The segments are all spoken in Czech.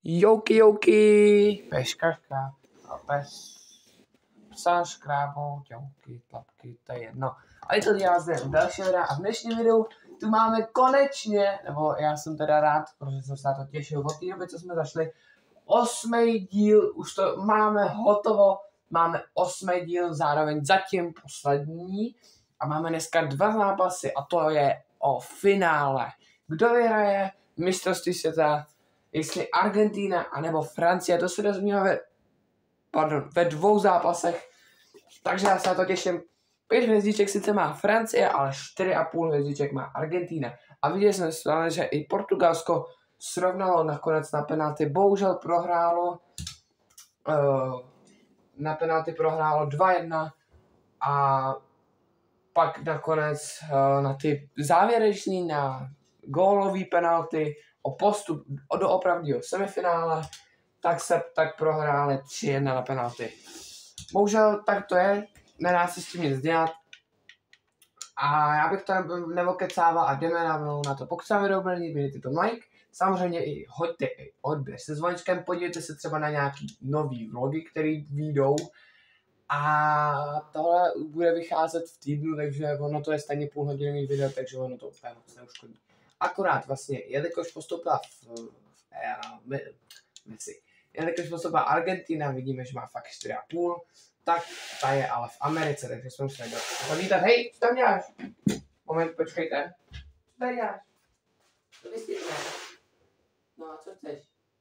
Jouky, peškaška a pes. Psa, škrábou, ťouky, tlapky, to je jedno. A je to dělá zde další videa a v dnešním videu tu máme konečně, nebo já jsem teda rád, protože jsem se na to těšil od té doby, co jsme zašli, 8. díl, už to máme hotovo, máme 8. díl, zároveň zatím poslední a máme dneska 2 zápasy a to je o finále. Kdo vyhraje mistrovství světa, jestli Argentina anebo Francie, to se dozvíme ve 2 zápasech, takže já se na to těším. 5 hvězdiček sice má Francie, ale 4,5 hvězdiček má Argentina. A viděli jsme, že i Portugalsko srovnalo nakonec na penalty, bohužel prohrálo, na penalty prohrálo 2-1 a pak nakonec na ty závěreční, na gólový penalty o postup do opravdního semifinále, tak prohráli 3-1 na penalty. Bohužel tak to je, nedá se s tím nic dělat. A já bych to nevokecával a jdeme na to. Pokud se vám video bude líbit, dejte to like. Samozřejmě i hoďte i odběr se zvonečkem, podívejte se třeba na nějaký nový vlogy, které vyjdou. A tohle bude vycházet v týdnu, takže ono to je stejně půlhodinový video, takže ono to úplně moc neuškodí. Akorát vlastně, jelikož postoupila jelikož postoupila Argentina, vidíme, že má fakt 4,5, tak ta je ale v Americe, takže jsme museli podívat. Hej, co tam děláš? Moment, počkejte. Co tady děláš? Co vysvětlíš? No a co chceš?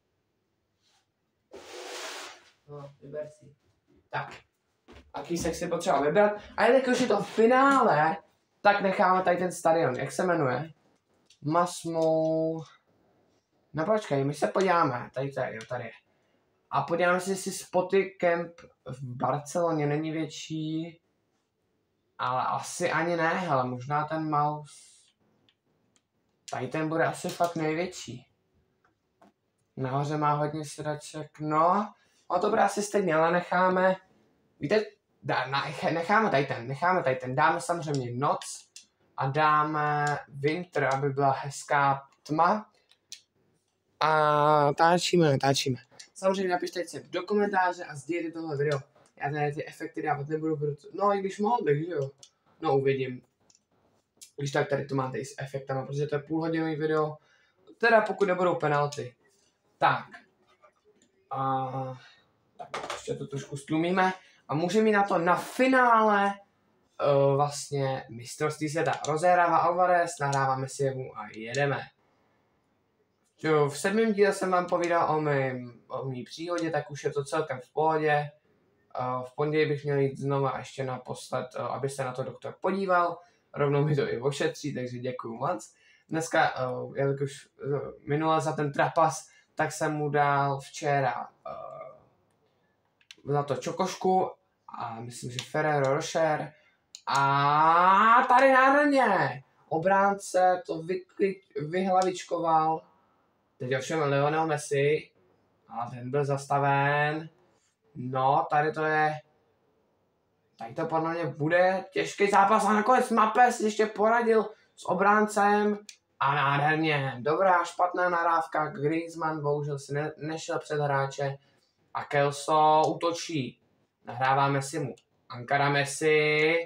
No, vyber si. Tak. A kýsek si potřeba vybrat. A jelikož je to v finále, tak necháme tady ten stadion. Jak se jmenuje? Masmou. No počkej, my se podíváme. Tady. A podíváme si, jestli Spoty Camp v Barceloně není větší. Ale asi ani ne, hele, možná ten Mouse. Tady ten bude asi fakt největší. Nahoře má hodně sedaček, no to bude asi stejně, ale necháme, víte, necháme tady ten, dáme samozřejmě noc a dáme winter, aby byla hezká tma a táčíme. Samozřejmě napište si do komentáře a sdílejte tohle video. Já tady ty efekty dávat nebudu, no i když mohl bych, že jo, no uvidím. Když tak tady to máte i s efektama, protože to je půlhodinový video, teda pokud nebudou penalty. Tak ještě to trošku stlumíme a můžeme jít na to na finále vlastně mistrovství světa. Rozehrává Alvarez, nahráváme si jemu a jedeme. V 7. díle jsem vám povídal o mý příhodě, tak už je to celkem v pohodě. V pondělí bych měl jít znova ještě naposled, aby se na to doktor podíval. Rovnou mi to i ošetří, takže děkuju moc. Dneska, jelikož minule za ten trapas, tak jsem mu dal včera za to čokošku a myslím, že Ferrero Rocher a tady nádherně obránce to vyhlavičkoval. Teď ovšem Lionel Messi a ten byl zastaven. No, tady to podle mě bude těžký zápas a nakonec Mapes ještě poradil s obráncem a nádherně. Dobrá, špatná nahrávka, Griezmann bohužel si nešel před hráče a Kelso útočí. Nahráváme si mu. Ankara Messi.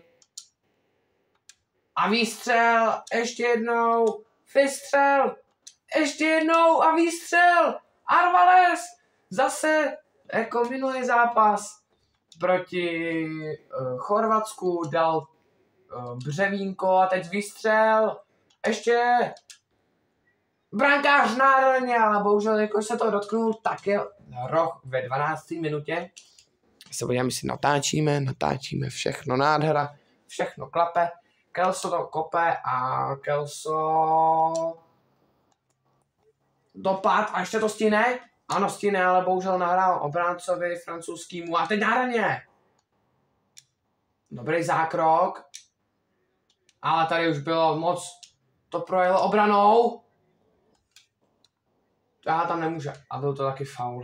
A výstřel, ještě jednou, vystřel, ještě jednou a výstřel. Alvarez, zase jako minulý zápas proti Chorvatsku dal břevínko a teď výstřel. Ještě brankář nádherně, ale bohužel jakož se to dotknul, tak je roh ve 12. minutě. Se podíváme, si natáčíme, všechno nádhera, všechno klape. Kelso to kope a Kelso dopad a ještě to stíne. Ano, stíne, ale bohužel nahrál obráncovi francouzskýmu a teď nádherně. Dobrý zákrok. Ale tady už bylo moc, to projelo obranou. Aha, tam nemůže. A byl to taky faul.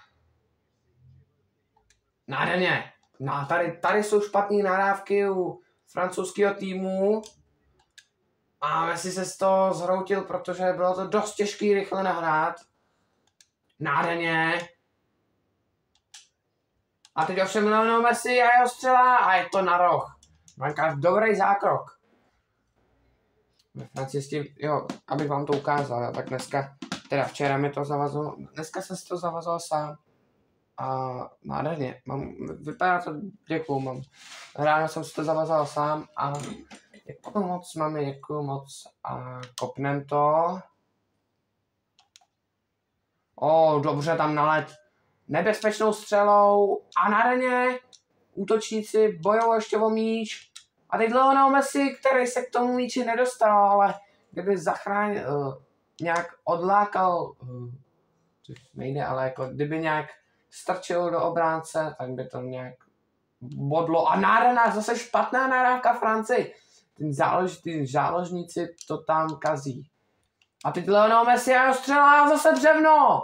Nádherně. No, tady jsou špatné nahrávky u francouzského týmu. A Messi se z toho zhroutil, protože bylo to dost těžký rychle nahrát. Nádherně. A teď ovšem Lionel Messi a jeho střela a je to na roh. Brankář dobrý zákrok. Ve Francii s tím, jo, abych vám to ukázal, tak dneska, teda včera mi to zavazalo, dneska jsem si to zavazal sám. A nádherně, vypadá to, děkuju, ráno jsem si to zavazal sám a děkuju moc, mami, děkuju moc a kopnem to. Dobře tam nalet nebezpečnou střelou a nádherně útočníci bojují ještě o míč. A teď Lionel Messi, který se k tomu míči nedostal, ale kdyby zachránil, nějak odlákal, což nejde, ale jako kdyby nějak strčil do obránce, tak by to nějak bodlo. A nádherná, zase špatná nahrávka Francii. Ty záložníci to tam kazí. A teď Lionel Messi a střelá zase břevno.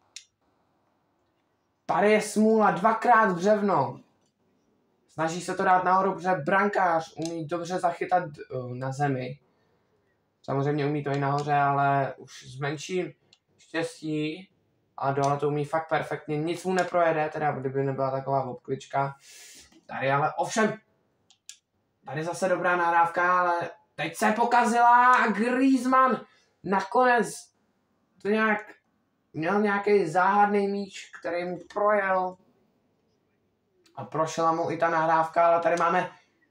Tady je smůla, dvakrát břevno. Snaží se to dát nahoru, protože brankář umí dobře zachytat na zemi. Samozřejmě umí to i nahoře, ale už s menším štěstí a dole to umí fakt perfektně. Nic mu neprojede, teda kdyby nebyla taková obklička. Tady ale ovšem, tady zase dobrá nahrávka, ale teď se pokazila a Griezmann nakonec to měl nějaký záhadný míč, který mu projel. A prošla mu i ta nahrávka, ale tady máme...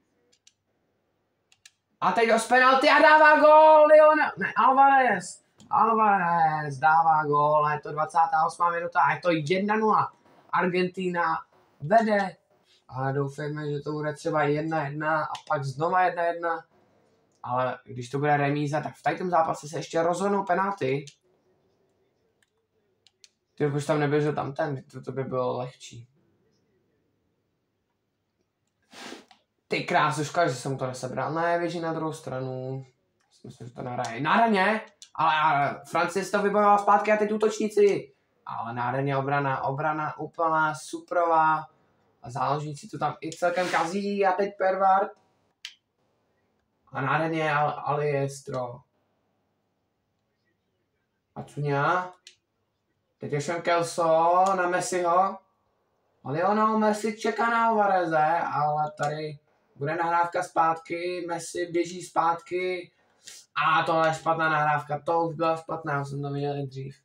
A teď z penalty a dává gól, Alvarez. Alvarez dává gól a je to 28. minuta a je to 1-0. Argentina vede. Ale doufejme, že to bude třeba 1-1 a pak znova 1-1. Ale když to bude remíza, tak v tom zápase se ještě rozhodnou penalty. Ty už tam neběžel tam ten, to by bylo lehčí. Ty krásu, škoda, že jsem to nesebral. Ne, běží na druhou stranu. Myslím, že to nahraje. Nádherně, ale Francie si to vybojovala zpátky a teď útočníci. Ale nádherně obrana úplná, suprová. A záložníci to tam i celkem kazí a teď Pervard. A nádherně Aliestro. A Cuňa. Teď je Kelso na Messiho. A Lionel Messi čeká na Alvareze, ale tady bude nahrávka zpátky, Messi běží zpátky. A tohle je špatná nahrávka, to už byla špatná, jsem to viděl i dřív.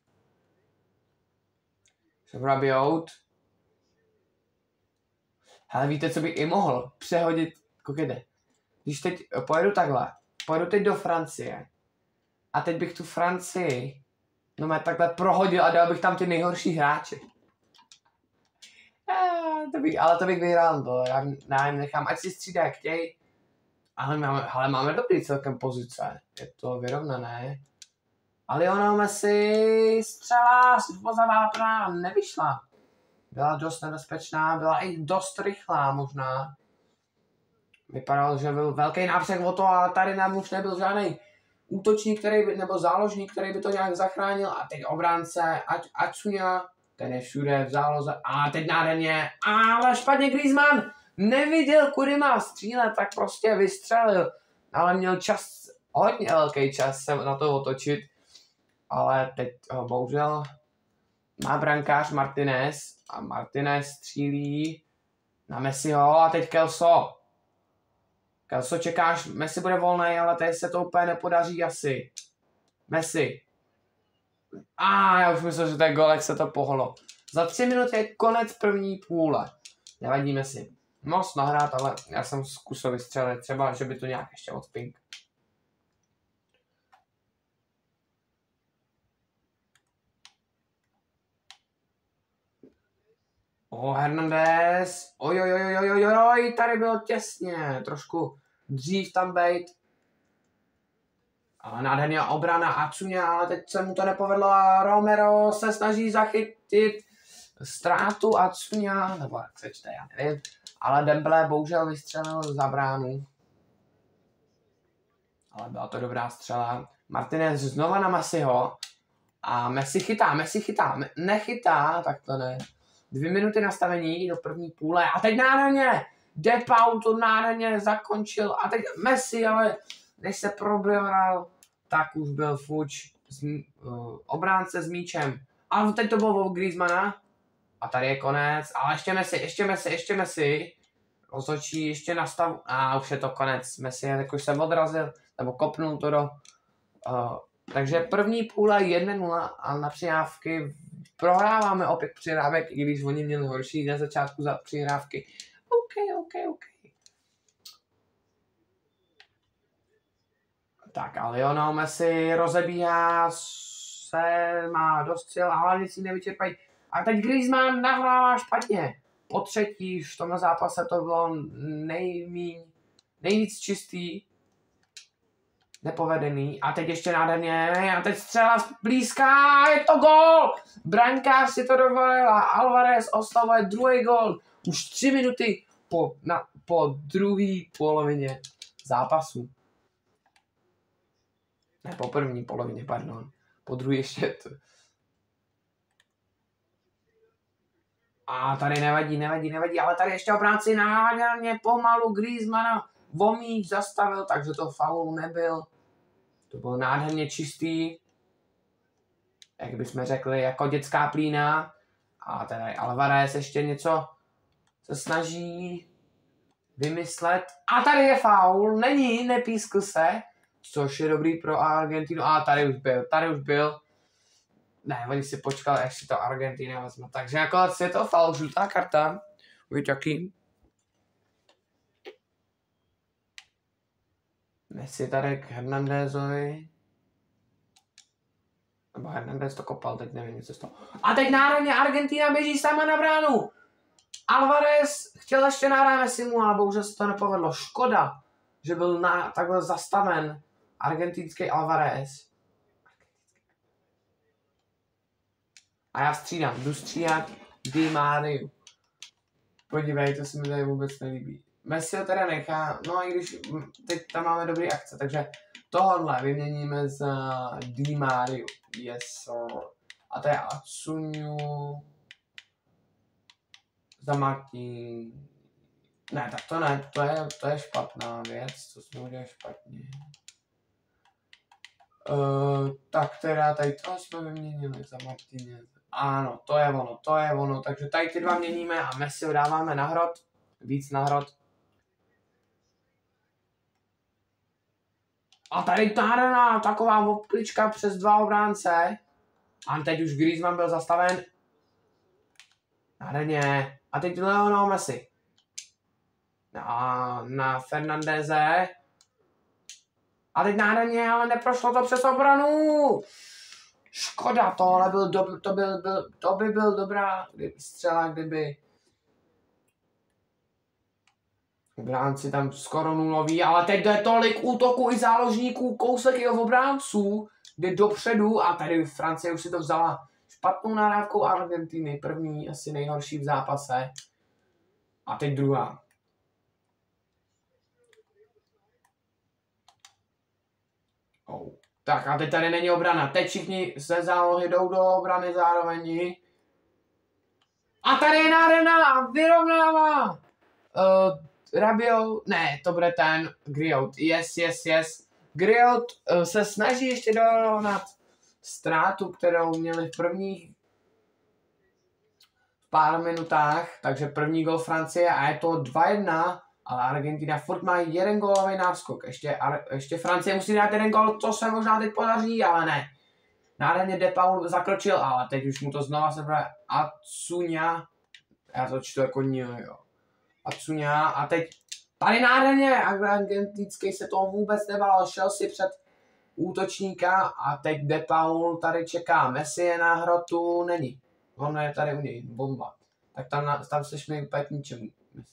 Rabiot. Ale víte, co bych i mohl? Přehodit, koukejte. Když teď pojedu takhle, pojedu teď do Francie a teď bych tu Francii takhle prohodil a dal bych tam ty nejhorší hráče. Ale to bych vyhrál, to já jim nechám, ať si střídá jak chtěj. Ale máme dobrý celkem pozice, je to vyrovnané. A Lionel Messi střela spoza vápna nevyšla. Byla dost nebezpečná, byla i dost rychlá možná. Vypadalo, že byl velký nápřek o to, ale tady nám už nebyl žádný útočník, nebo záložník, který by to nějak zachránil. A teď obránce, Acuňa, ten je všude v záloze. A teď nádherně, ale špatně Griezmann neviděl, kudy má střílet, tak prostě vystřelil. Ale měl čas, hodně velký čas se na to otočit. Ale teď bohužel má brankář Martinez a Martinez střílí na Messiho a teď Kelso. Kelso čekáš, Messi bude volný, ale teď se to úplně nepodaří asi. Messi. Já už myslím, že to je gol, jak se to pohlo. Za 3 minuty je konec první půle. Nevadí Messi. Moc nahrát, ale já jsem zkusil vystřelit, třeba, že by to nějak ještě odpink. Hernandez. Oj, tady bylo těsně. Trošku dřív tam bejt. Ale nádherně obrana Acuňa, ale teď se mu to nepovedlo a Romero se snaží zachytit ztrátu Acuňa, nebo jak se čte, já nevím. Ale Dembele bohužel vystřelil za bránu. Ale byla to dobrá střela. Martinez znova na Messiho. A Messi chytá. Nechytá, tak to ne. 2 minuty nastavení do první půle a teď nádherně Depau to nádherně zakončil a teď Messi, ale než se probral, tak už byl fuč obránce s míčem A teď to bylo od Griezmana. A tady je konec. A ještě Messi. Rozhodčí ještě nastav. A už je to konec. Messi jakož se odrazil, nebo kopnul to do... takže první půle 1-0 a na přihrávky prohráváme opět přihrávek, i když oni měli horší na začátku za přihrávky. OK. Tak a Lionel Messi rozebíhá se, má dost sil a hlavně si nevyčerpají. A teď Griezmann nahrává špatně. Po třetí v tomhle zápase to bylo nejvíc čistý, nepovedený. A teď ještě nádherně, a teď střela blízká, je to gól! Brankář si to dovolil a Alvarez oslavuje druhý gól. Už 3 minuty po druhé polovině zápasu. Ne, po první polovině, pardon. Po druhé ještě to. A tady nevadí, ale tady ještě obránci nádherně pomalu Griezmana vomíč zastavil, takže to faul nebyl. To bylo nádherně čistý. Jak bychom řekli, jako dětská plína. A tady Alvarez ještě něco se snaží vymyslet. A tady je faul, nepískl se. Což je dobrý pro Argentinu. A tady už byl. Ne, oni si počkali, až si to Argentina vezme. Takže nakonec je to faul, žlutá karta. Uvidíte jaký. Messi tady k Hernandezovi. Nebo Hernandez to kopal, teď nevím, co z toho. A teď nádherně Argentina běží sama na bránu. Alvarez chtěl ještě nahrát Messimu, ale bohužel se to nepovedlo. Škoda, že byl takhle zastaven argentinský Alvarez. A já jdu střídat Di Mariu. Podívej, to se mi tady vůbec nelíbí. Messi ho teda nechá, no i když teď tam máme dobrý akce, takže tohle vyměníme za Di Mariu. Yes, sir. A to je Atsuňu za Martin. Ne, tak to ne, to je špatná věc, to jsme udělali špatně. Tak teda tady to jsme vyměnili za Martinez. Ano, to je ono, takže tady ty dva měníme a Messi ho dáváme na hrot, víc na hrot. A tady nádherná taková obklička přes 2 obránce. A teď už Griezmann byl zastaven. Nádherně. A teď Lionel Messi. Na Fernandeze. A teď nádherně, ale neprošlo to přes obranu. Škoda, to by byl dobrá střela, kdyby obránci tam skoro nulový, ale teď jde tolik útoků i záložníků, kousek jeho obránců, jde dopředu a tady Francie už si to vzala špatnou nahrávkou Argentiny, první, asi nejhorší v zápase. A teď druhá. Tak a teď tady není obrana. Teď všichni ze zálohy jdou do obrany zároveň. A tady je nádherná, vyrovnává. Rabiot, ne, to bude ten Griot. Yes. Griot se snaží ještě dorovnat ztrátu, kterou měli v prvních pár minutách. Takže první gol Francie a je to 2-1. Ale Argentina furt má 1 gólový náskok. Ještě Francie musí dát 1 gól, to se možná teď podaří, ale ne. Nádherně De Paul zakročil, ale teď už mu to znova sebere Atsuňa. Já to čtu jako jo. Atsuňa a teď tady nádherně argentinský se toho vůbec nebál, šel si před útočníka a teď De Paul tady čeká. Messi je na hrotu, není. On je tady u něj, bomba. Tak tam seš mi úplně k ničemu.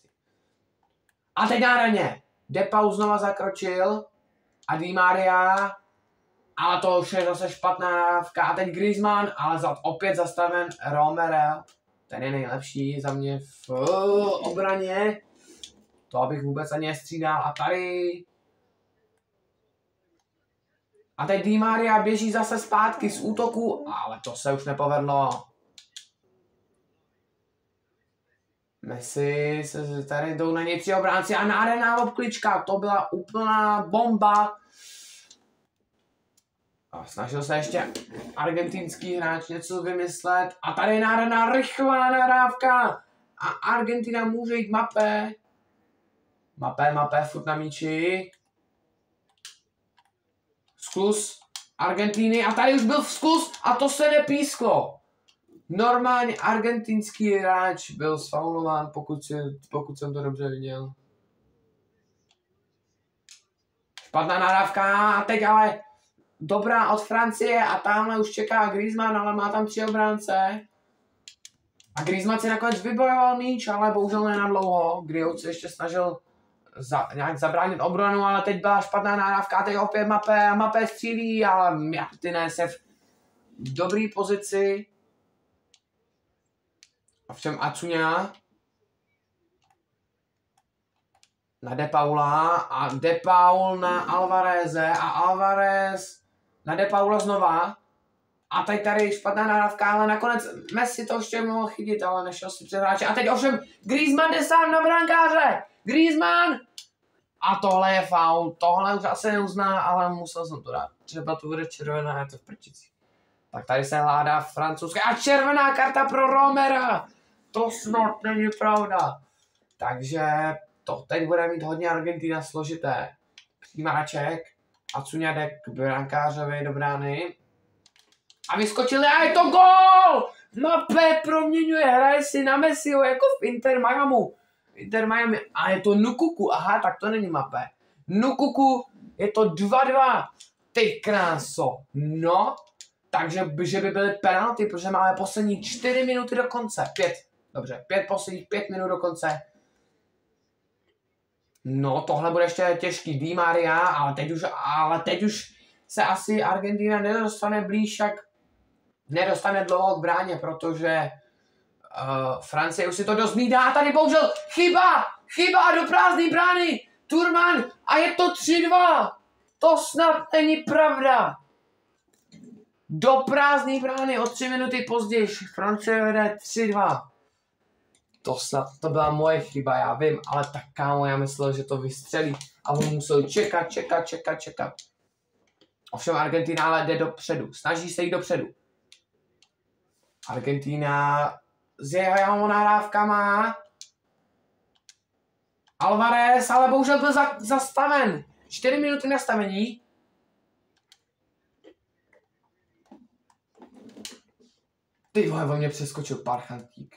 A teď nádherně. De Paul znova zakročil a Di Maria, ale to už je zase špatná dávka. A teď Griezmann, ale opět zastaven Romero. Ten je nejlepší za mě v obraně. To abych vůbec ani nestřídal. A tady... A teď Di Maria běží zase zpátky z útoku, ale to se už nepovedlo. Messi se tady jdou na něj 3 obránci a nádherná obklička, to byla úplná bomba. A snažil se ještě argentinský hráč něco vymyslet. A tady je nádherná rychlá nahrávka. A Argentina může jít Mbappé. Mbappé, furt na míči. Zkus Argentíny. A tady už byl zkus a to se nepísklo. Normálně argentinský hráč byl sfaulován, pokud jsem to dobře viděl. Špatná nahrávka a teď ale dobrá od Francie a tamhle už čeká Griezmann, ale má tam 3 obránce. A Griezmann si nakonec vybojoval míč, ale bohužel ne na dlouho. Griezmann se ještě snažil nějak zabránit obranu, ale teď byla špatná nahrávka a teď opět Mbappé střílí, ale Martinez je v dobré pozici. Ovšem Acuna na De Paula a De Paul na Alvareze a Alvarez na De Paula znova. A teď tady špatná nahrávka, ale nakonec Messi to ještě mohl chytit, ale nešel si před hráče. A teď ovšem Griezmann jde sám na brankáře. Griezmann! A tohle je faul, tohle už asi neuzná, ale musel jsem to dát. Třeba to bude červená, je to v prčici. Tak tady se hládá francouzská a červená karta pro Romera. To snad není pravda. Takže to teď bude mít hodně Argentina složité. Přijímáček. Acuna jde k brankářovi do brány. A vyskočili a je to gól! Mbappé proměňuje, hraje si na Messiho jako v Inter Miami. A je to Nukuku. Aha, tak to není Mbappé. Nukuku, je to 2-2. Ty kráso. No, takže že by byly penalty, protože máme poslední 4 minuty do konce. 5. Dobře, posledních 5 minut do konce. No, tohle bude ještě těžký. Di Maria, ale teď už se asi Argentina nedostane blíž, jak nedostane dlouho k bráně, protože Francie už si to dost hlídá a tady bohužel chyba do prázdné brány, Turman a je to 3-2. To snad není pravda. Do prázdné brány o 3 minuty později Francie vede 3-2. To byla moje chyba, já vím, ale tak kámo, já myslel, že to vystřelí a on musel čekat. Ovšem Argentina ale jde dopředu, snaží se jít dopředu. Argentina s jeho nahrávkama. Alvarez, ale bohužel byl zastaven. 4 minuty nastavení. Ty vole, on mě přeskočil Parchantík.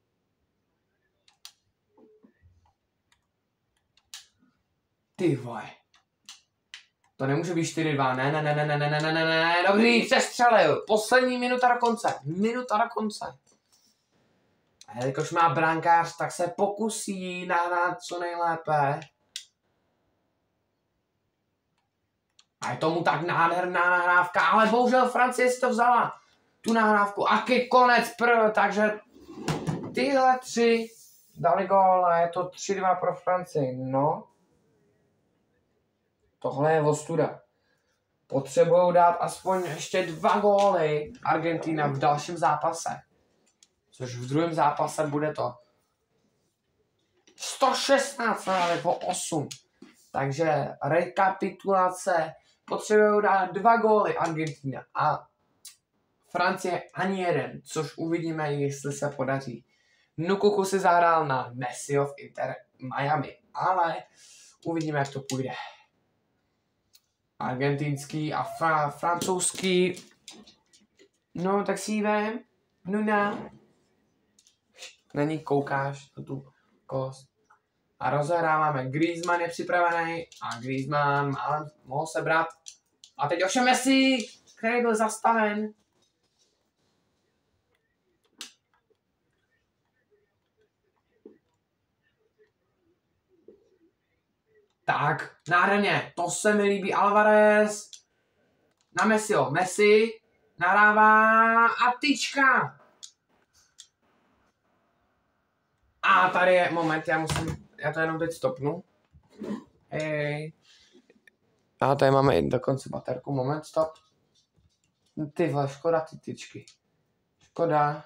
Ty vole. To nemůže být 4-2, ne, dobrý, přestřelil. Poslední minuta do konce. A jelikož má brankář, tak se pokusí nahrát co nejlépe. A je tomu tak nádherná nahrávka, ale bohužel Francie si to vzala. Tu nahrávku a konec takže tyhle 3 dali gól a je to 3-2 pro Francii, no. Tohle je ostuda. Potřebují dát aspoň ještě 2 góly Argentina v dalším zápase. Což v druhém zápase bude to 116 po 8. Takže rekapitulace. Potřebují dát 2 góly Argentina a Francie ani jeden, což uvidíme, jestli se podaří. Nukuku si zahrál na Messiho v Inter Miami, ale uvidíme, jak to půjde. Argentinský a francouzský. No, tak si vem. Nuna. Na ní koukáš na tu kost. A rozehráváme. Griezmann je připravený a Griezmann mohl se brát. A teď ovšem Messi, který byl zastaven. Tak, nádherně, to se mi líbí. Alvarez na Messiho. Messi nahrává a tyčka. A tady je moment, já to jenom teď stopnu. Hej. A tady máme i dokonce baterku, moment, stop. Ty vole, škoda ty tyčky. Škoda.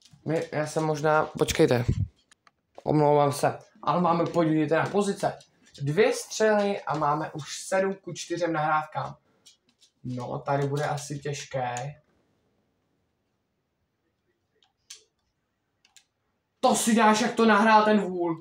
Já jsem možná, počkejte. Omlouvám se. Ale máme, podívejte na pozice. 2 střely a máme už 7-4 nahrávkám. No, tady bude asi těžké. To si dáš, jak to nahrál ten vůl.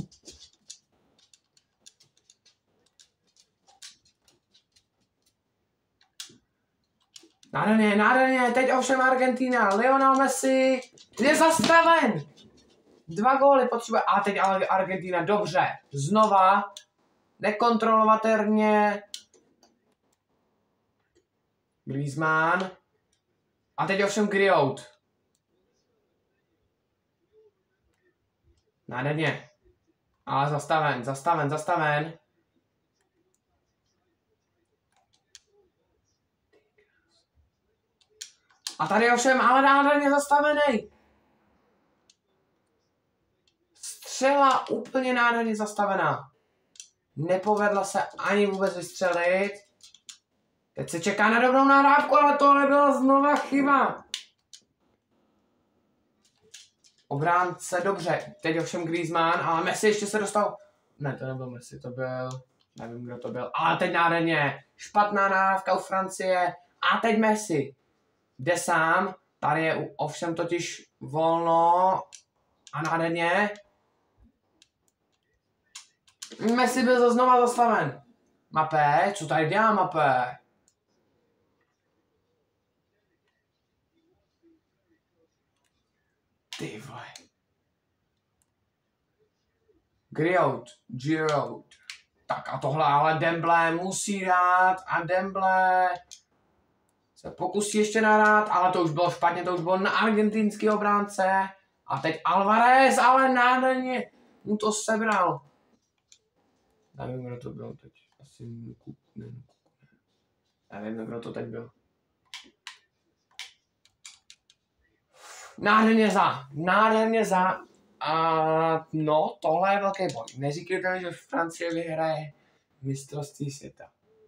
Nádherně, teď ovšem Argentina, Lionel Messi je zastaven. 2 góly potřebuje, a teď ale Argentina, dobře, znova, nekontrolovatelně, Griezmann, a teď ovšem Griot. Nádherně, ale zastaven. A tady ovšem ale nádherně zastavený. Střela úplně nádherně zastavená. Nepovedla se ani vůbec vystřelit. Teď se čeká na dobrou nahrávku, ale tohle byla znova chyba. Obránce, dobře. Teď ovšem Griezmann, ale Messi ještě se dostal. Ne, to nebyl Messi, to byl. Nevím, kdo to byl. Ale teď nádherně. Špatná nahrávka u Francie. A teď Messi. Jde sám. Tady je ovšem totiž volno. A nádherně. Messi byl znova zastaven. Mapé, co tady dělá Mapé? Ty vole. Giroud. Tak a tohle ale Dembélé musí dát a Dembélé se pokusí ještě nahrát, ale to už bylo špatně, to už bylo na argentinský obránce. A teď Alvarez, ale nádherně mu to sebral. Nevím, kdo to byl teď. Asi ne. Nevím, kdo to teď byl. Nádherně za. A no, tohle je velký boj. Neříkejte mi, že Francie vyhraje mistrovství světa.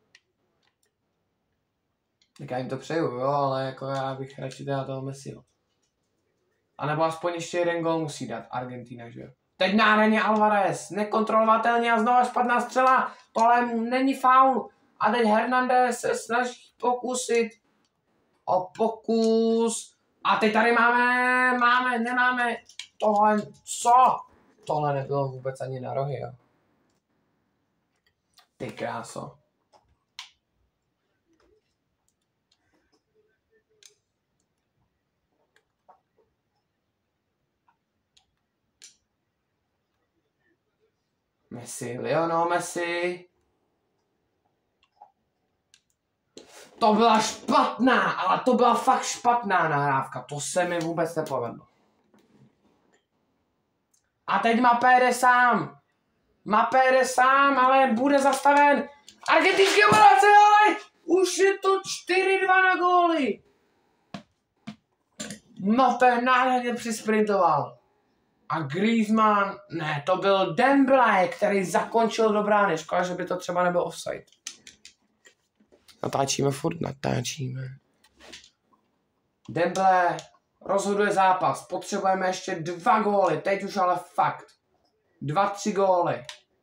Tak já jim to přeju, jo, ale jako já bych radši dal toho Messiho. A nebo aspoň ještě 1 gól musí dát Argentina, že jo. Teď nádherně Alvarez, nekontrolovatelně a znova špatná střela, tohle není faul. A teď Hernandez se snaží pokusit o pokus. A teď tady nemáme, tohle, co? Tohle nebylo vůbec ani na rohy, jo. Ty kráso. Lionel Messi. To byla špatná, ale to byla fakt špatná nahrávka. To se mi vůbec nepovedlo. A teď Mapé jde sám, ale bude zastaven. Argentinský obránce, ale už je to 4-2 na góly. Mapé nádherně přisprintoval. A Griezmann, ne, to byl Dembélé, který zakončil do brány. Škoda, že by to třeba nebyl offside. Natáčíme. Dembélé rozhoduje zápas. Potřebujeme ještě 2 góly. Teď už ale fakt. 2-3 góly.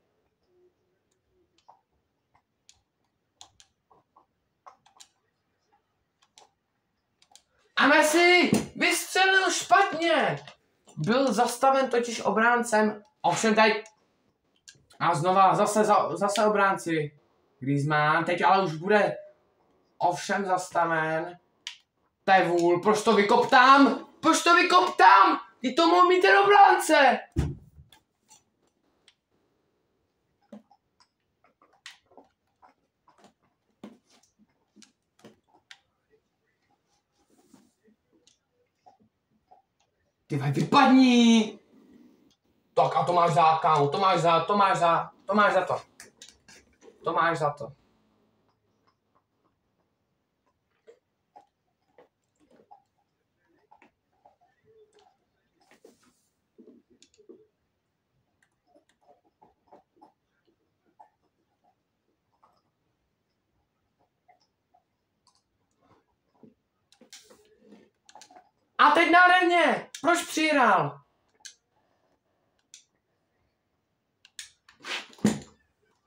A Messi vystřelil špatně. Byl zastaven totiž obráncem. Ovšem teď. A znova zase obránci. Griezmann, teď ale už bude ovšem zastaven. To je vůl, proč to vykoptám? Ty to mohl mít ten obránce. Ty vypadni! Tak a to máš za, kámo, to máš za to. A teď nádherně! Proč přihrál?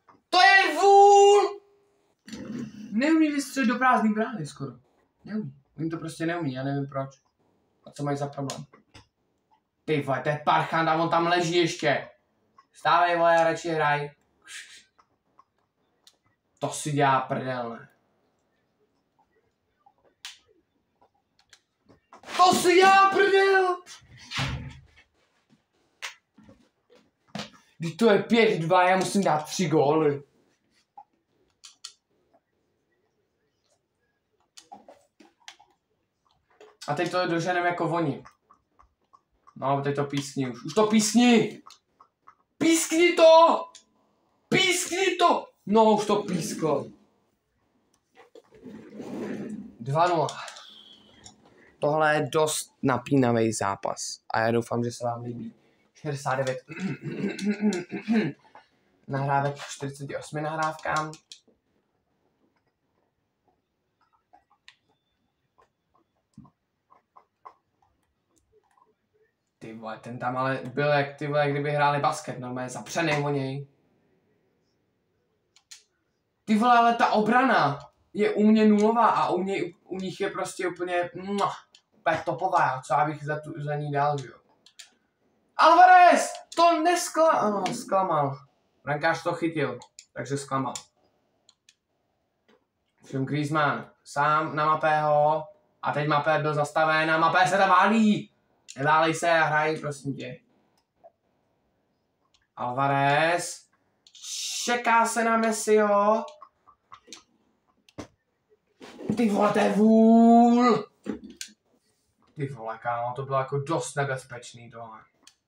neumí vystřelit do prázdný brány skoro. Neumí. Oni to prostě neumí, já nevím proč. A co mají za problém? Ty vole, to je parchant a on tam leží ještě. Stávej vole, radši hraj. To si dělá prdel, ne? To si dělá prdel! Když to je 5-2, já musím dát 3 góly. A teď to doženeme jako oni. No, teď to pískni už. Už to pískni! Pískni to! Pískni to! No, už to písklo. 2-0. Tohle je dost napínavý zápas. A já doufám, že se vám líbí. 69 nahrávek 48 nahrávkám. Ty vole, ten tam ale byl jak ty vole, kdyby hráli basket, normálně zapřenej o něj. Ty vole, ale ta obrana je u mě nulová a u nich je prostě úplně topová, co já bych za ní dal, jo. Alvarez! To zklamal. Brankář to chytil, takže zklamal. Všem Griezmann sám na Mapého a teď Mapé byl zastaven a Mapé se tam válí. Neválej se a hraj, prosím tě. Alvarez. Čeká se na Messiho. Ty vole, to je vůl. Ty vole, kámo, to bylo jako dost nebezpečný tohle.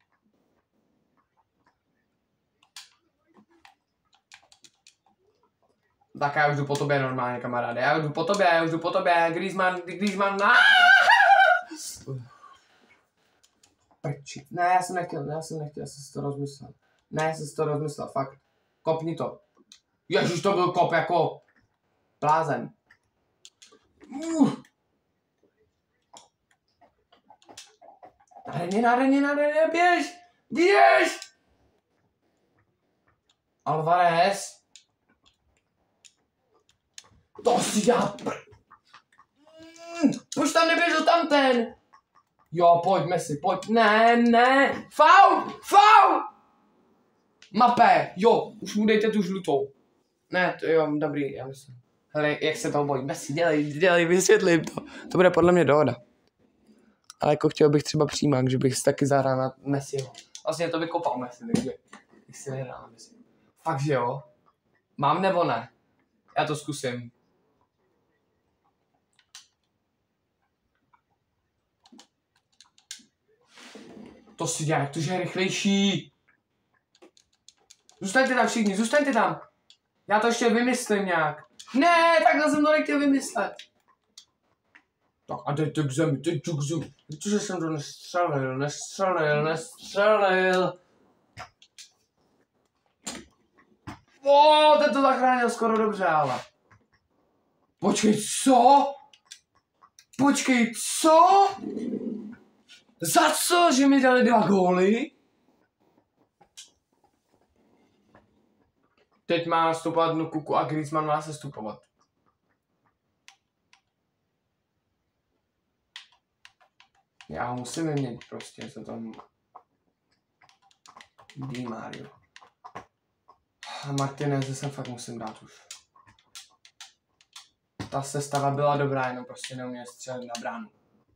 Tak já už jdu po tobě normálně, kamaráde. Já už jdu po tobě. Griezmann. Prči. Ne, já jsem nechtěl, já jsem si to rozmyslel. Ne, já jsem si to rozmyslel, fakt. Kopni to. Ježiš, to byl kop jako blázen. Nádherně, běž! Alvarez. To si dělá Už tam neběžel tam ten. Jo, pojď Messi, pojď. Ne. Faul! Mapé, jo, už mu dejte tu žlutou. Ne, to jo, dobrý, já myslím. Hele, jak se toho bojí. Messi, dělej, vysvětlím to. To bude podle mě dohoda. Ale jako chtěl bych třeba přímák, že bych si taky zahrál na Messiho. Vlastně to by kopal Messi, takže bych si nehrál na Messi. Fakt, že jo? Mám nebo ne? Já to zkusím. To si dělá, to je rychlejší. Zůstaňte tam všichni, zůstaňte tam. Já to ještě vymyslím nějak. Ne, takhle jsem to nechtěl vymyslet. Tak a teď k zemi. Protože jsem to nestřelil. Ten to zachránil skoro dobře, ale. Počkej, co? Za co, že mi dali 2 góly? Teď má nastupovat Nukuku a Griezmann má se stupovat. Já ho musím vyměnit prostě, co tam... Di Mario. A Martinez jsem fakt musím dát už. Ta sestava byla dobrá, jenom prostě neuměl střelit na bránu.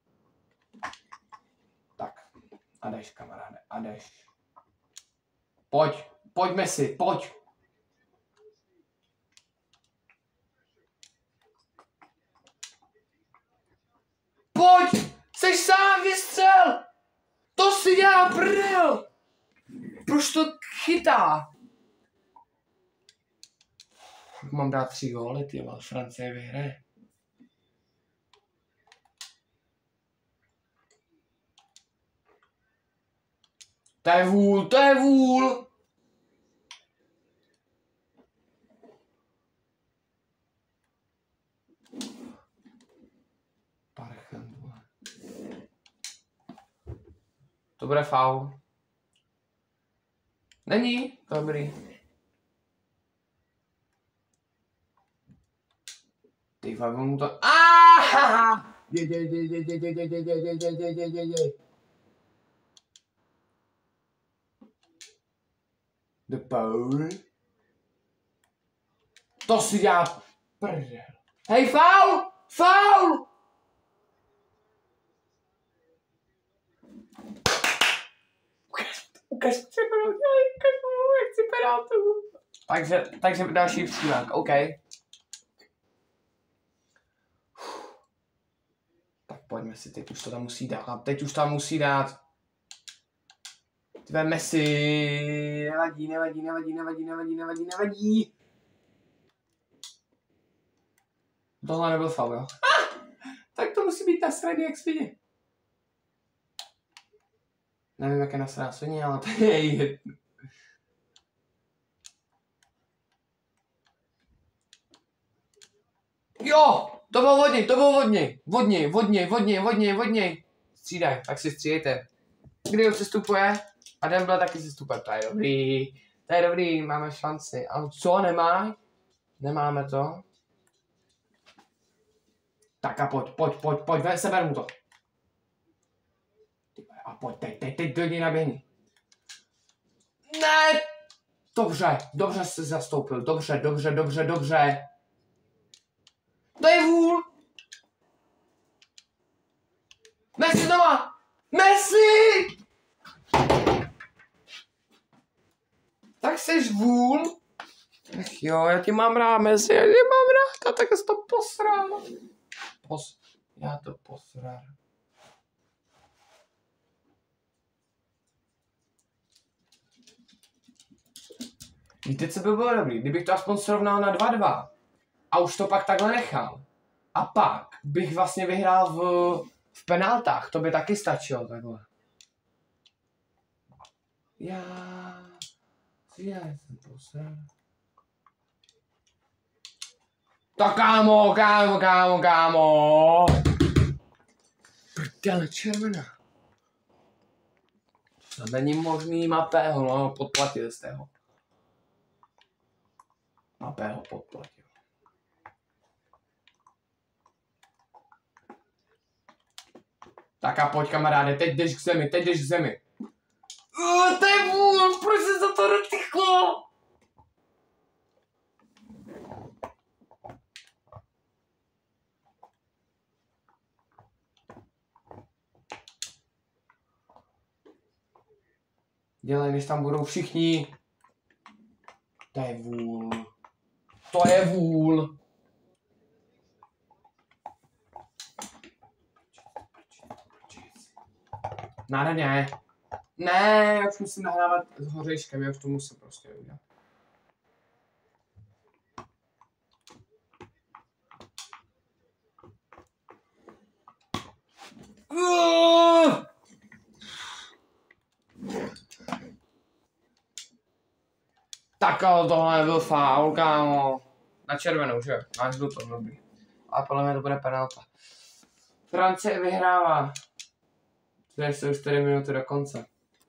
Tak, a jdeš, kamaráde, a jdeš. Pojď Messi, pojď. Seš sám, vystřel! To si dělá prdel! Proč to chytá? Mám dát 3 góly, ty vole, Francie vyhraje. To je vůl! Parchant. To bude faul. Není? Dobrý. vole, mu to... Jej. The Paul. To si dělá prdel. Hej, faul! Faul! Ukaž, co budu dělat, jak si penaltu. Takže další vstívák, OK. Tak pojďme si, teď už to tam musí dát, Tvé Messi, nevadí. Tohle nebyl faul, jo? Tak to musí být na straně jak svině. Nevím, jak je na straně svině, ale to je jedno. Jo, to bylo vodní. Střídaj, tak si střídejte. Kdy se stupuje a Dembele taky se stupuje, to je dobrý, máme šanci. Ale co, nemáme to. Tak a pojď, seber mu to. A pojď, teď do něj naběhni. Ne! Dobře se zastoupil, dobře. To je vůl! Messi znova! Messi! Tak seš vůl? Ach jo, já tě mám rád, Messi, a tak jsi to posral. Já to posral. Víte, co by bylo dobrý? Kdybych to aspoň srovnal na 2-2 a už to pak takhle nechal. A pak bych vlastně vyhrál v penaltách, to by taky stačilo takhle. Já jsem posral. Tak kámo. Prdele, červená. To není možný, Mapého, no, podplatil jste ho. Mapého podplatil. Tak a pojď, kamaráde, teď jdeš k zemi. To je vůl, proč se za to dotychlo? Dělej, než tam budou všichni. To je vůl. Nádherně. Ne, já už musím nahrávat s hořejškem, já už to musím prostě udělat. Tak ale tohle nebyl faul, kámo. Na červenou, že? Máš to dobrý. Ale podle mě to bude penalta. Francie vyhrává. To jsou 4 minuty do konce.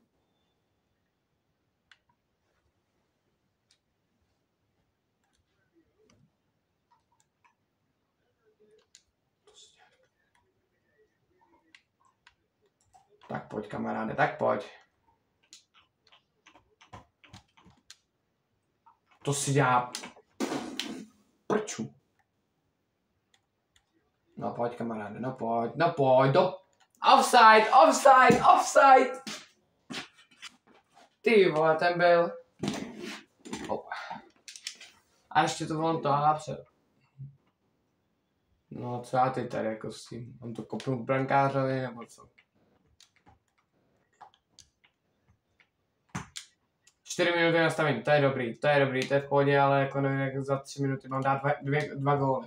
Tak pojď, kamaráde, tak pojď. To si dělá prču. No pojď, kamaráde, no pojď, Offside! Ty vole, ten byl. Oh. A ještě to on to hápře. No co já teď tady jako s tím? On to kopnul brankářovi nebo co? 4 minuty nastavení, to je dobrý, to je v pohodě, ale jako nevím, jak za 3 minuty mám dát dva góly.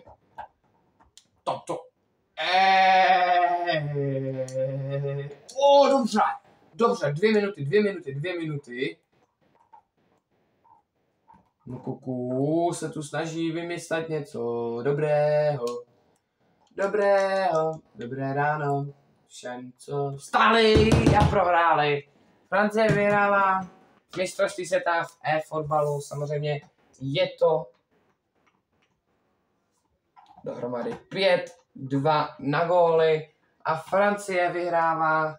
Dobře, 2 minuty. No kuku se tu snaží vymyslet něco dobrého. Dobré ráno. Všem, co vstali a prohráli. Francie vyhrává mistrovství světa v e-fotbalu. Samozřejmě je to dohromady 5-2 na góly a Francie vyhrává.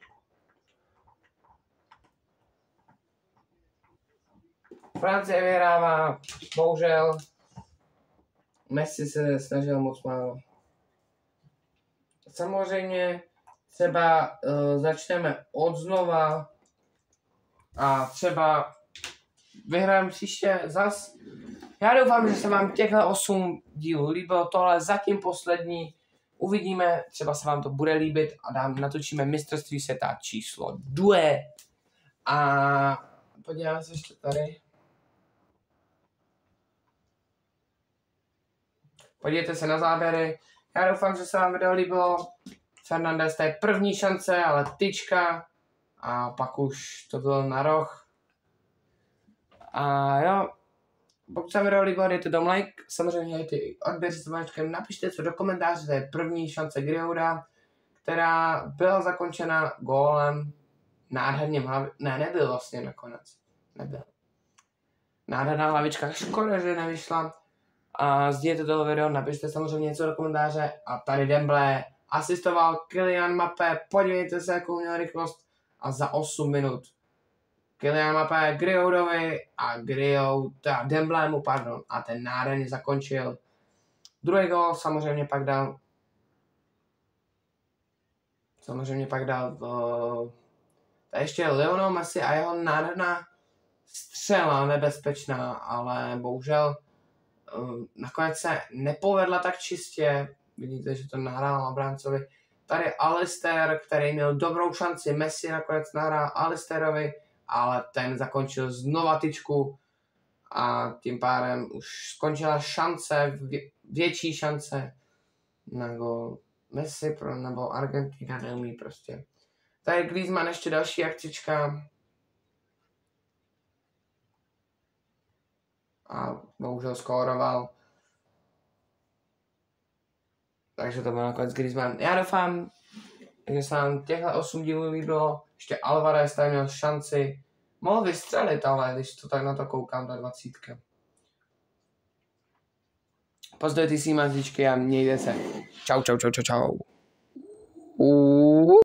Francie vyhrává, bohužel. Messi se snažil moc málo. Samozřejmě třeba začneme od znova a třeba vyhrajeme příště zas. Já doufám, že se vám těchto 8 dílů líbilo, tohle zatím poslední. Uvidíme, třeba se vám to bude líbit a natočíme mistrovství světa číslo 2. A podíváme se ještě tady. Podívejte se na záběry. Já doufám, že se vám video líbilo. Fernandes, to je první šance, ale tyčka. A pak už to bylo na roh. A jo, pokud se vám video líbilo, dejte dom like. Samozřejmě dejte odběr s zvonečkem. Napište co do komentáře, to je první šance Grihouda, která byla zakončena gólem. Nádherně ne, nebyl vlastně nakonec. Nebyl. Nádherná hlavička, škoda, že nevyšla. A sdílejte tohle video, napište samozřejmě něco do komentáře. A tady Dembélé asistoval Kylian Mbappé, podívejte se, jakou měl rychlost. A za 8 minut Kylian Mbappé Grihoudovi a Demblému, pardon, a ten nádherně zakončil. Druhý gól samozřejmě pak dal to ještě Lionel Messi a jeho nádherná střela, nebezpečná, ale bohužel nakonec se nepovedla tak čistě. Vidíte, že to nahrál obráncovi. Tady Alistair, který měl dobrou šanci, Messi nakonec nahrál Alistairovi, ale ten zakončil znova tyčku a tím pádem už skončila šance, větší šance na gól. Messi nebo Argentina neumí prostě. Tady Griezmann ještě další akcička. A bohužel skóroval. Takže to byl nakonec Griezmann. Já doufám, že se vám těchto 8 dílů líbilo. Ještě Alvarez tady měl šanci. Mohl vystřelit, ale když to tak na to koukám, ta 20. Pozdravujte si mazíčky a mějte se. Čau.